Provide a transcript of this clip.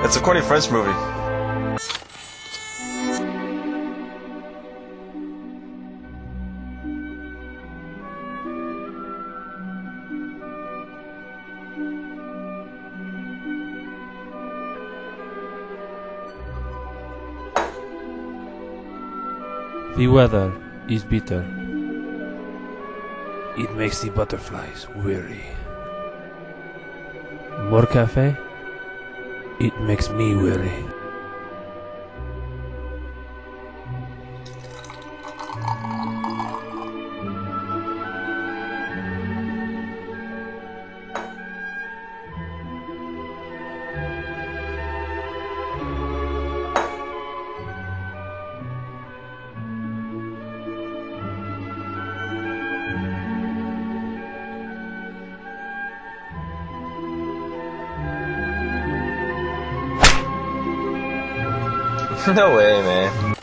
It's a corny French movie. The weather is bitter. It makes the butterflies weary. More cafe? It makes me weary. No way, man.